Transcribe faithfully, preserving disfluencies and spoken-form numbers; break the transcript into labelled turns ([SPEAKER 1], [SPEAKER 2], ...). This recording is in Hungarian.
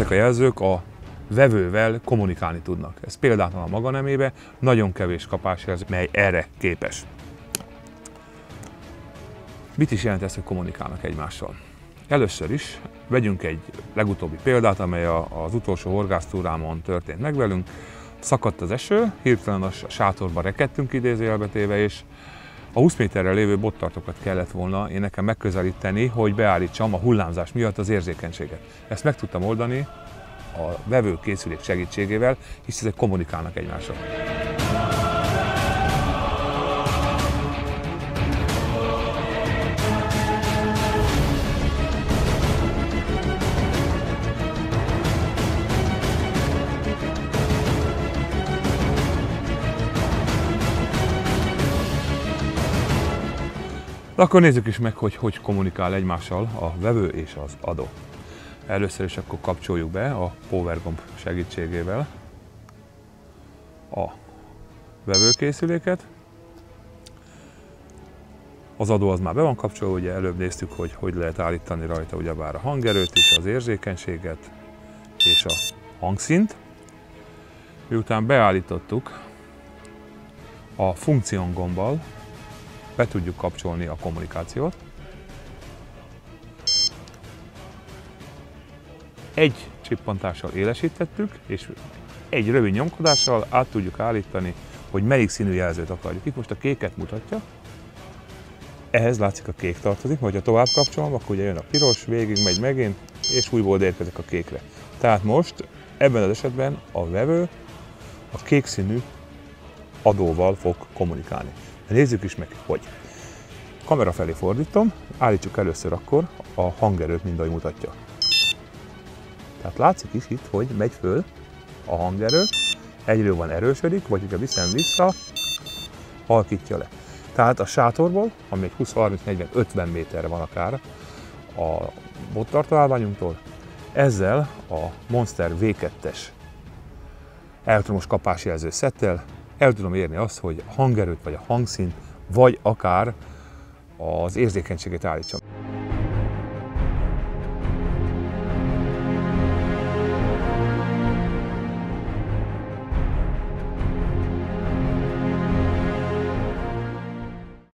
[SPEAKER 1] Ezek a jelzők a vevővel kommunikálni tudnak. Ez példátlan a maga nemébe, nagyon kevés kapásjelző, mely erre képes. Mit is jelent ez, hogy kommunikálnak egymással? Először is vegyünk egy legutóbbi példát, amely az utolsó horgásztúrámon történt meg velünk. Szakadt az eső, hirtelen a sátorba rekedtünk idézőjelbe téve, és a húsz méterrel lévő bottartókat kellett volna én nekem megközelíteni, hogy beállítsam a hullámzás miatt az érzékenységet. Ezt meg tudtam oldani a vevőkészülék segítségével, hisz ezek kommunikálnak egymással. Akkor nézzük is meg, hogy hogy kommunikál egymással a vevő és az adó. Először is akkor kapcsoljuk be a power gomb segítségével a vevőkészüléket. Az adó az már be van kapcsolva, ugye előbb néztük, hogy hogy lehet állítani rajta ugyebár a hangerőt is, az érzékenységet és a hangszint. Miután beállítottuk, a funkción gombbal be tudjuk kapcsolni a kommunikációt. Egy csippantással élesítettük, és egy rövid nyomkodással át tudjuk állítani, hogy melyik színű jelzőt akarjuk. Itt most a kéket mutatja. Ehhez látszik a kék tartozik, majd ha tovább kapcsolom, akkor ugye jön a piros, végig megy megint, és újból érkezik a kékre. Tehát most ebben az esetben a vevő a kék színű adóval fog kommunikálni. Nézzük is meg, hogy. Kamera felé fordítom, állítsuk először akkor a hangerőt, mint ahogy mutatja. Tehát látszik is itt, hogy megy föl a hangerő, egyről van erősödik, vagy hogyha viszem vissza, halkítja le. Tehát a sátorból, ami egy húsz, harminc, negyven, ötven méterre van akár a bottartóállványunktól, ezzel a Monster vé kettes elektromos kapásjelző szettel el tudom érni azt, hogy a hangerőt, vagy a hangszínt, vagy akár az érzékenységet állítsam.